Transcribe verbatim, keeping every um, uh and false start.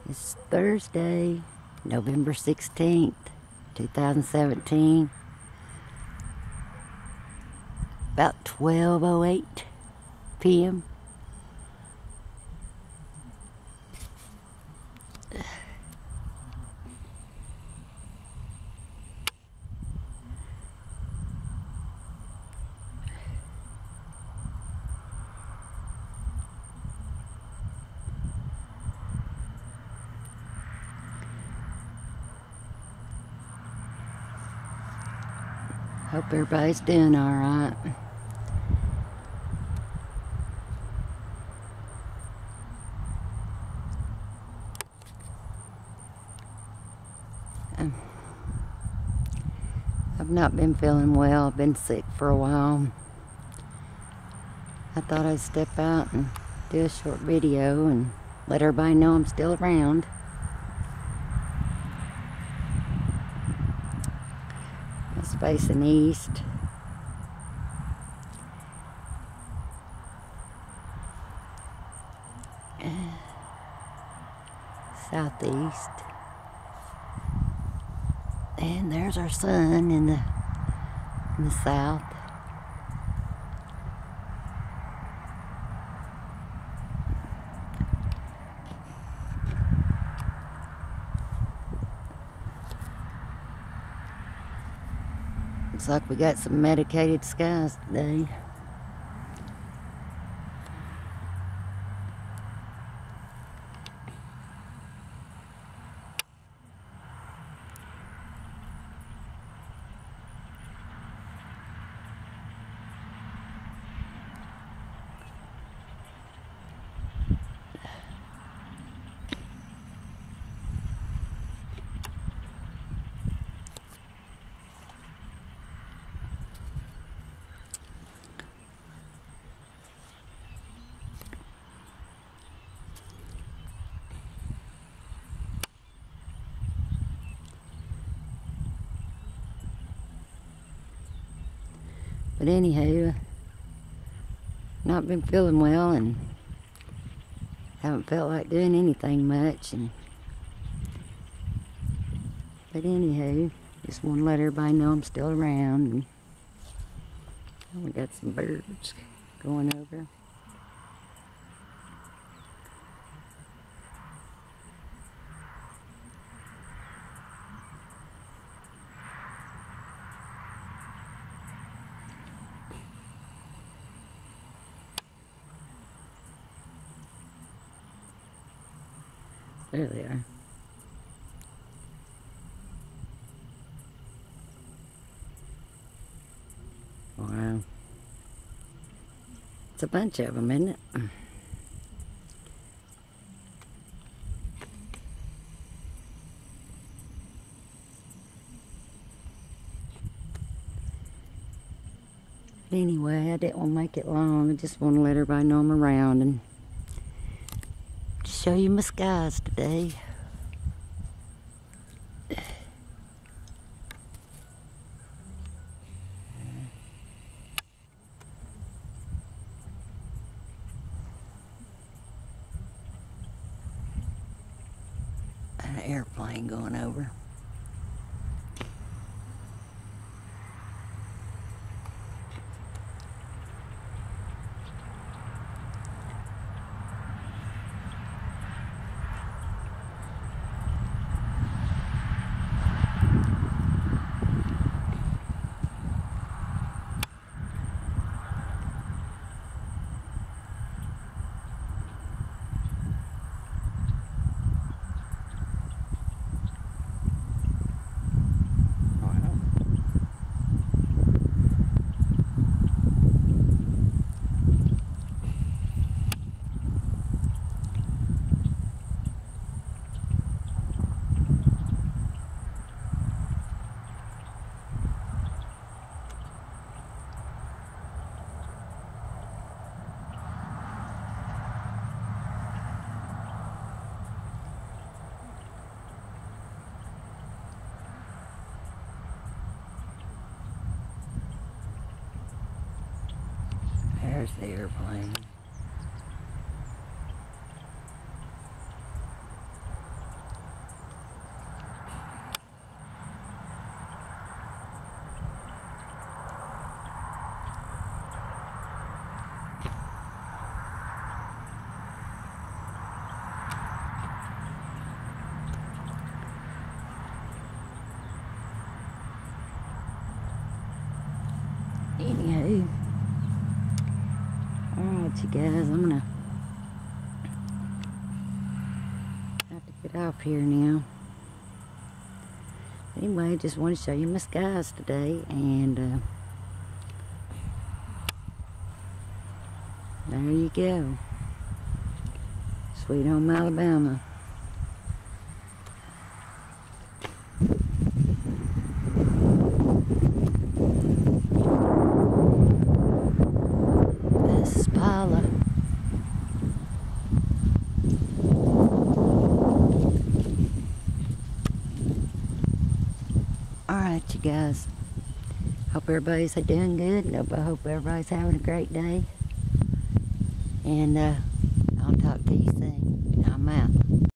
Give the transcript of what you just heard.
It's Thursday, November sixteenth, two thousand seventeen. About twelve oh eight p m Hope everybody's doing all right. Um, I've not been feeling well. I've been sick for a while. I thought I'd step out and do a short video and let everybody know I'm still around. It's facing east. Southeast. And there's our sun in the in the south. Looks like we got some medicated skies today. But anyhow, not been feeling well and haven't felt like doing anything much. And but anyhow, just want to let everybody know I'm still around. And we got some birds going over. There they are. Wow. It's a bunch of them, isn't it? Anyway, I didn't want to make it long. I just want to let everybody know I'm around and show you my skies today. An airplane going over. There's the airplane. you guys, I'm gonna have to get off here now. Anyway, just want to show you my skies today, and uh, there you go. Sweet home Alabama. This is Paula. Alright, you guys. Hope everybody's doing good. And I hope everybody's having a great day. And uh, I'll talk to you soon. I'm out.